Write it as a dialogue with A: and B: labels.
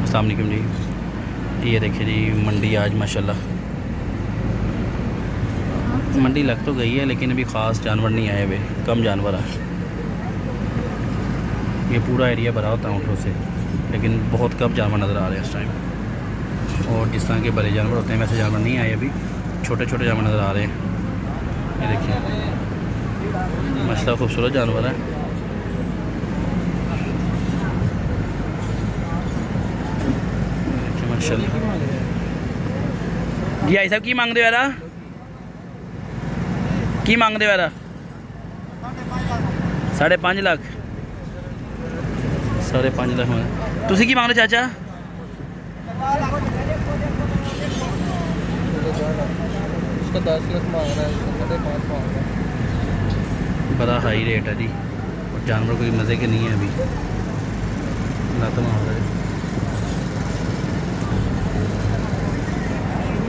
A: अस्सलाम वालेकुम जी। ये देखिए जी मंडी आज माशाल्लाह मंडी लग तो गई है लेकिन अभी ख़ास जानवर नहीं आए हुए, कम जानवर है। ये पूरा एरिया भरा होता है ऊँटों से, लेकिन बहुत कम जानवर नज़र आ रहे हैं इस टाइम। और जिस तरह के बड़े जानवर होते हैं वैसे जानवर नहीं आए अभी, छोटे छोटे जानवर नज़र आ रहे हैं। ये देखिए माशाल्लाह खूबसूरत जानवर है। माशाल्लाह जी। भाई साहब की मांगते हो रहा की मांगते हो रहा 5.5 लाख 5.5 लाख मांग तुसी की मांग रहे चाचा?
B: उसका 10 लाख मांग रहा है, 5.5 मांग रहा है।
A: बड़ा हाई रेट है जी, और जानवर कोई मज़े के नहीं है अभी। लात मार रहा है।